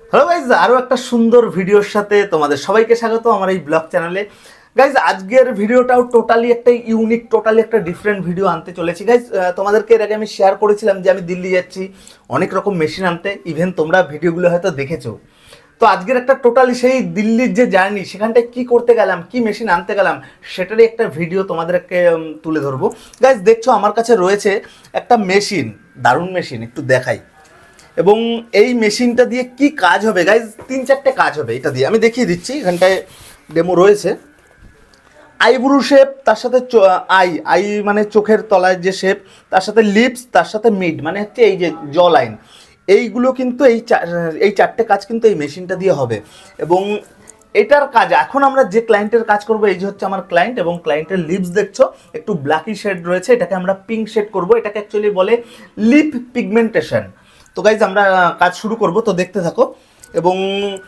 Hello guys, আরও একটা সুন্দর ভিডিওর সাথে তোমাদের সবাইকে স্বাগত আমার এই ব্লগ চ্যানেলে। গাইজ, আজকের ভিডিওটাও টোটালি একটা ইউনিক, টোটালি একটা ডিফারেন্ট ভিডিও আনতে চলেছি। গাইজ, তোমাদেরকে এর আগে আমি শেয়ার করেছিলাম যে আমি দিল্লি যাচ্ছি অনেক রকম মেশিন আনতে। ইভেন তোমরা ভিডিওগুলো হয়তো দেখেছো। তো আজকের একটা টোটালি সেই দিল্লির যে জার্নি, সেখানটায় কি করতে গেলাম, কি মেশিন আনতে গেলাম, সেটারই একটা ভিডিও তোমাদেরকে তুলে ধরবো। গাইজ, দেখছো আমার কাছে রয়েছে একটা মেশিন, দারুণ মেশিন, একটু দেখাই। এবং এই মেশিনটা দিয়ে কি কাজ হবে গাইজ, 3-4টে কাজ হবে এটা দিয়ে। আমি দেখিয়ে দিচ্ছি, এখানটায় ডেমো রয়েছে। আইব্রু শেপ, তার সাথে আই আই মানে চোখের তলায় যে শেপ, তার সাথে লিপস, তার সাথে মিড মানে হচ্ছে এই যে জ লাইন, এইগুলো কিন্তু এই 4টে কাজ কিন্তু এই মেশিনটা দিয়ে হবে। এবং এটার কাজ এখন আমরা যে ক্লায়েন্টের কাজ করব, এই যে হচ্ছে আমার ক্লায়েন্ট, এবং ক্লায়েন্টের লিপস দেখছো একটু ব্ল্যাকি শেড রয়েছে, এটাকে আমরা পিঙ্ক শেড করব। এটাকে অ্যাকচুয়ালি বলে লিপ পিগমেন্টেশন। তো গাইজ, আমরা কাজ শুরু করব, তো দেখতে থাকো। এবং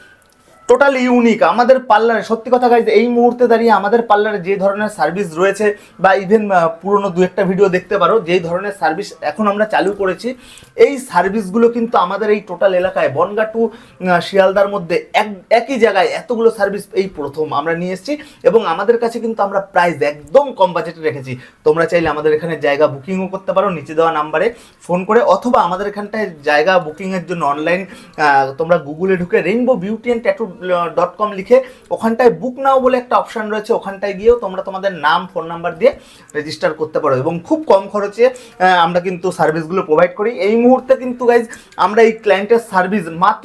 টোটালি ইউনিক আমাদের পার্লারে, সত্যি কথা গাইজ, এই মুহূর্তে দাঁড়িয়ে আমাদের পার্লারে যে ধরনের সার্ভিস রয়েছে, বা ইভেন পুরনো 2-1টা ভিডিও দেখতে পারো, যেই ধরনের সার্ভিস এখন আমরা চালু করেছি, এই সার্ভিসগুলো কিন্তু আমাদের এই টোটাল এলাকায় বনগা টু শিয়ালদার মধ্যে একই জায়গায় এতগুলো সার্ভিস এই প্রথম আমরা নিয়ে এসেছি। এবং আমাদের কাছে কিন্তু আমরা প্রাইস একদম কম বাজেটে রেখেছি। তোমরা চাইলে আমাদের এখানে জায়গা বুকিংও করতে পারো নিচে দেওয়া নাম্বারে ফোন করে, অথবা আমাদের এখানটায় জায়গা বুকিংয়ের জন্য অনলাইন তোমরা গুগলে ঢুকে rainbowbeautyandtattoo.com লিখে ওখানটায় বুক নাও বলে একটা অপশান রয়েছে, ওখানটায় গিয়েও তোমরা তোমাদের নাম, ফোন নাম্বার দিয়ে রেজিস্টার করতে পারো। এবং খুব কম খরচে আমরা কিন্তু সার্ভিসগুলো প্রোভাইড করি। এই মুহূর্তে কিন্তু গাইজ আমরা এই ক্লায়েন্টের সার্ভিস মাত্র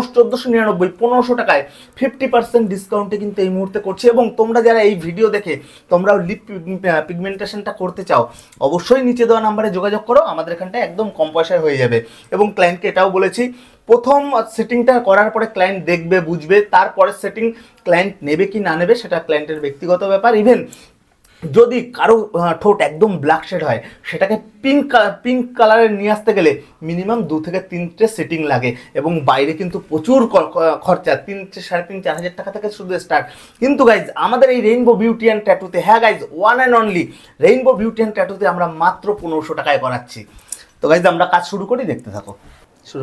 1499, 1500 টাকায় 50% ডিসকাউন্টে কিন্তু এই মুহূর্তে করছি। এবং তোমরা যারা এই ভিডিও দেখে তোমরাও লিপ পিগমেন্টেশনটা করতে চাও, অবশ্যই নিচে দেওয়া নাম্বারে যোগাযোগ করো, আমাদের এখানটায় একদম কম পয়সায় হয়ে যাবে। এবং ক্লায়েন্টকে এটাও বলেছি, প্রথম সেটিংটা করার পরে ক্লায়েন্ট দেখবে, বুঝবে, তারপরে সেটিং ক্লায়েন্ট নেবে কি না নেবে সেটা ক্লায়েন্টের ব্যক্তিগত ব্যাপার। ইভেন যদি কারো ঠোঁট একদম ব্ল্যাক শেড হয়, সেটাকে পিঙ্ক কালারে নিয়ে আসতে গেলে মিনিমাম 2 থেকে 3টে সেটিং লাগে। এবং বাইরে কিন্তু প্রচুর খরচা, 3,500-4,500 টাকা থেকে শুধু স্টার্ট। কিন্তু গাইজ আমাদের এই রেইনবো বিউটি অ্যান্ড ট্যাটুতে, হ্যাঁ guys, one and only rainbow beauty and ট্যাটুতে আমরা মাত্র 1500 টাকায় করাচ্ছি। তো গাইজ, আমরা কাজ শুরু করি, দেখতে থাকো। শুরু।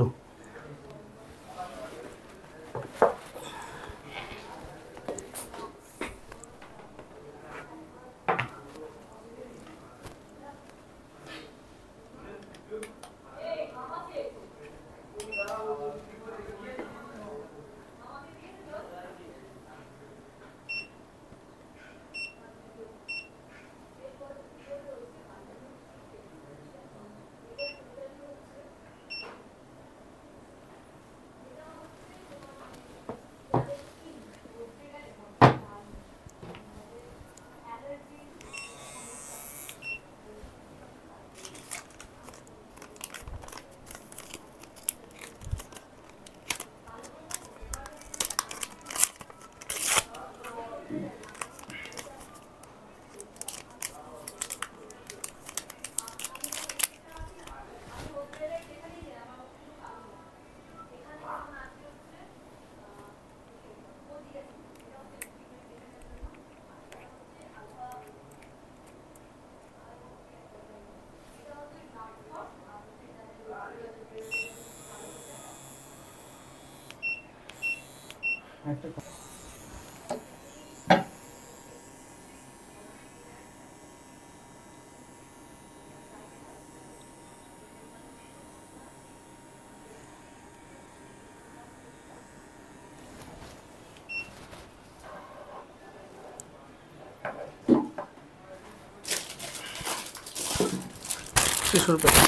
শিশুর পেটে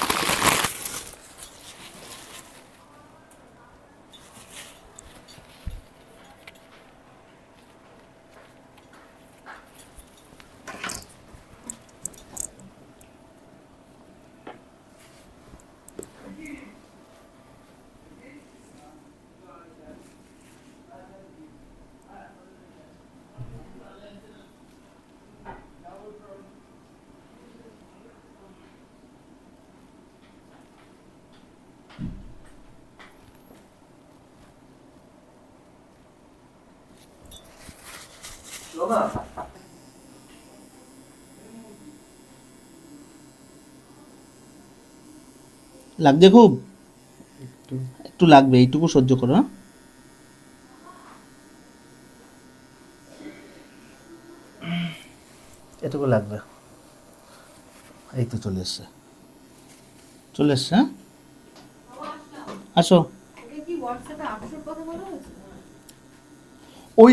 লাগছে, খুব একটু লাগবে, এইটুকু সহ্য করো। এটুকু লাগবে। এই তো চলে এসছে, চলে এসছে। হ্যাঁ আসো। ওই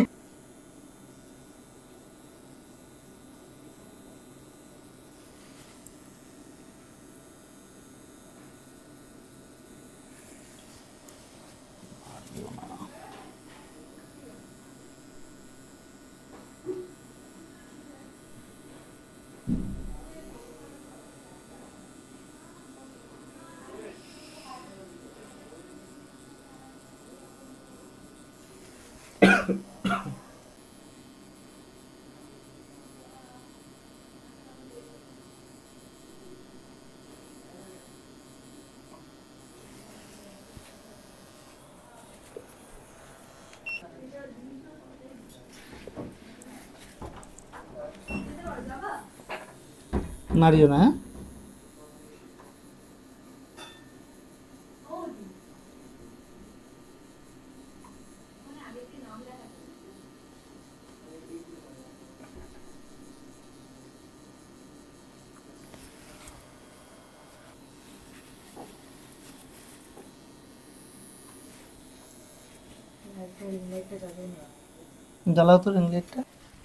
নাড়িও না। জ্বালাও তো রিং লাইটটা।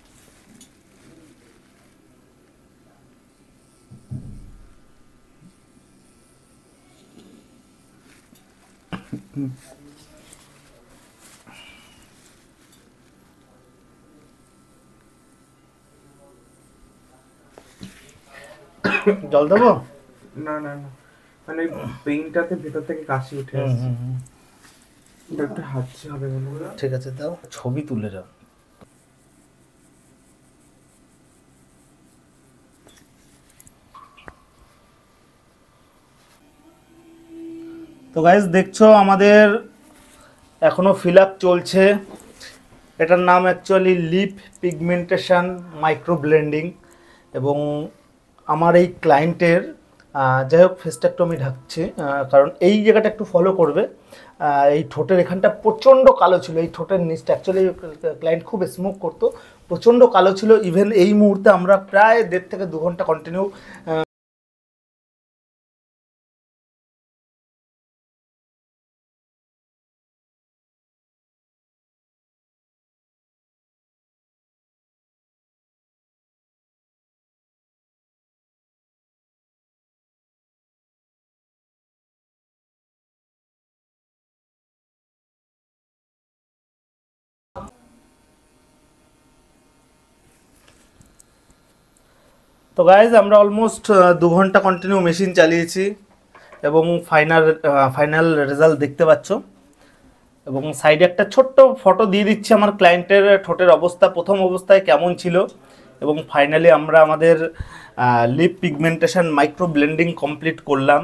জল দেবো? না না না, মানে পেইন্টটাতে ভেতর থেকে কাশি উঠে আসছে, এটা একটু হাঁচতে হবে মনে হয়। ঠিক আছে দাও, ছবি তুলে যাও। তো গাইজ দেখছো আমাদের এখনো ফিল আপ চলছে। এটার নাম actually lip pigmentation micro blending. এবং আমার এই ক্লায়েন্টের যাই হোক ফেসটা একটু আমি ঢাকছি, কারণ এই জায়গাটা একটু ফলো করবে। এই ঠোঁটের এখানটা প্রচণ্ড কালো ছিল, এই ঠোঁটের নিচটা অ্যাকচুয়ালি ক্লায়েন্ট খুব স্মোক করতো, প্রচণ্ড কালো ছিল। ইভেন এই মুহূর্তে আমরা প্রায় 1.5 থেকে 2 ঘন্টা কন্টিনিউ তো গাইজ আমরা অলমোস্ট 2 ঘন্টা কন্টিনিউ মেশিন চালিয়েছি এবং ফাইনাল রেজাল্ট দেখতে পাচ্ছ। এবং সাইডে একটা ছোট্ট ফটো দিয়ে দিচ্ছি আমার ক্লায়েন্টের ঠোঁটের অবস্থা প্রথম অবস্থায় কেমন ছিল, এবং ফাইনালি আমরা আমাদের lip pigmentation micro blending complete করলাম।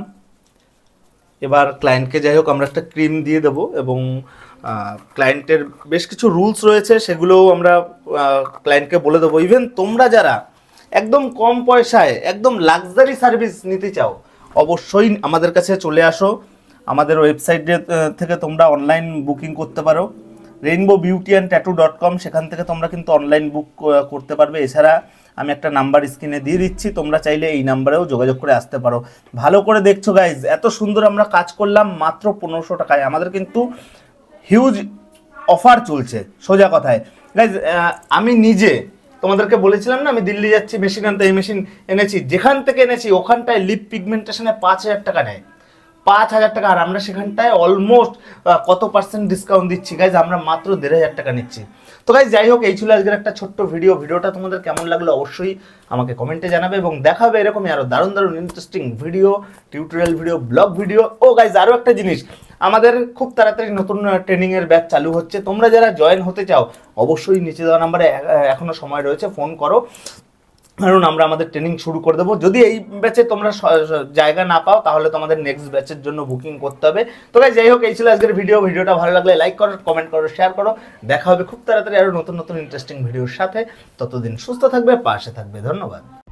এবার ক্লায়েন্টকে যাই হোক আমরা একটা ক্রিম দিয়ে দেবো, এবং ক্লায়েন্টের বেশ কিছু রুলস রয়েছে সেগুলোও আমরা ক্লায়েন্টকে বলে দেবো। ইভেন তোমরা যারা একদম কম পয়সায় একদম লাক্সারি সার্ভিস নিতে চাও অবশ্যই আমাদের কাছে চলে আসো। আমাদের ওয়েবসাইটে থেকে তোমরা অনলাইন বুকিং করতে পারো, rainbowbeautyandtattoo.com, সেখান থেকে তোমরা কিন্তু অনলাইন বুক করতে পারবে। এছাড়া আমি একটা নাম্বার স্ক্রিনে দিয়ে দিচ্ছি, তোমরা চাইলে এই নাম্বারেও যোগাযোগ করে আসতে পারো। ভালো করে দেখছো গাইজ, এত সুন্দর আমরা কাজ করলাম মাত্র 1500 টাকায়। আমাদের কিন্তু হিউজ অফার চলছে সোজা কথায় গাইজ। আমি নিজে তোমাদেরকে বলেছিলাম না আমি দিল্লি যাচ্ছি মেশিন আনতে, এই মেশিন এনেছি, যেখান থেকে এনেছি ওখানটায় লিপ পিগমেন্টেশনে 5000 টাকা নেয়, 5000 টাকা। আর আমরা সেখানটায় অলমোস্ট কত পার্সেন্ট ডিসকাউন্ট দিচ্ছি গাইজ, আমরা মাত্র 1500 টাকা নিচ্ছি। তো গাইজ যাই হোক, এই ছিল আজকের একটা ছোট্ট ভিডিওটা তোমাদের কেমন লাগলো অবশ্যই আমাকে কমেন্টে জানাবে, এবং দেখাবে এরকমই আরও দারুণ দারুণ interesting video, tutorial video, vlog video. ও গাইজ আরও একটা জিনিস, আমাদের খুব তাড়াতাড়ি নতুন ট্রেনিংয়ের ব্যাচ চালু হচ্ছে। তোমরা যারা জয়েন হতে চাও অবশ্যই নিচে দেওয়া নাম্বারে এখনও সময় রয়েছে, ফোন করো, কারণ আমরা আমাদের ট্রেনিং শুরু করে দেবো। যদি এই ব্যাচে তোমরা জায়গা না পাও তাহলে তোমাদের নেক্সট ব্যাচের জন্য বুকিং করতে হবে। তো গাইস যাই হোক, এই ছিল আজকের ভিডিওটা ভালো লাগলে লাইক করো, কমেন্ট করো, শেয়ার করো। দেখা হবে খুব তাড়াতাড়ি আরও নতুন নতুন ইন্টারেস্টিং ভিডিওর সাথে। ততদিন সুস্থ থাকবে, পাশে থাকবে। ধন্যবাদ।